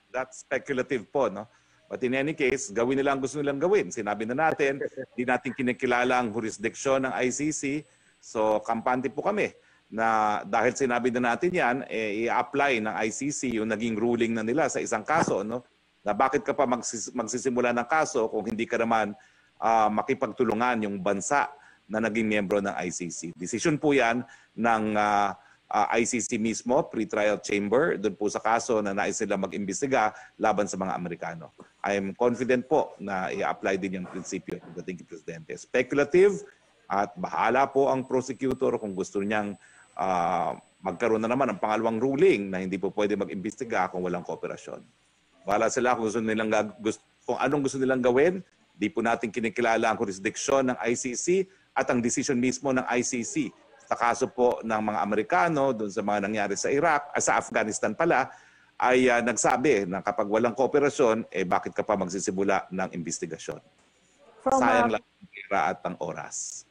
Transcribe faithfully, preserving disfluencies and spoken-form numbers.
that's speculative po, no? But in any case, gawin nila ang gusto nilang gawin. Sinabi na natin, hindi natin kinikilala ang jurisdiction ng I C C. So, kampante po kami na dahil sinabi na natin yan, eh, i-apply ng I C C yung naging ruling na nila sa isang kaso, no? Na bakit ka pa magsis magsisimula ng kaso kung hindi ka naman uh, makipagtulungan yung bansa na naging miyembro ng I C C. Decision po yan ng uh, uh, I C C mismo, pre-trial chamber, doon po sa kaso na nais nila mag-imbestiga laban sa mga Amerikano. I am confident po na i-apply din yung prinsipyo ng dating presidente. Speculative at bahala po ang prosecutor kung gusto niyang uh, magkaroon na naman ng pangalawang ruling na hindi po pwede mag-imbestiga kung walang kooperasyon. Bahala sila kung, gusto nilang, gusto, kung anong gusto nilang gawin. Di po natin kinikilala ang jurisdiction ng I C C at ang decision mismo ng I C C sa kaso po ng mga Amerikano doon sa mga nangyari sa Iraq, ah, sa Afghanistan pala, ay uh, nagsabi na kapag walang kooperasyon, eh bakit ka pa magsisimula ng investigasyon? From, Sayang uh, lang ang pera at ang oras.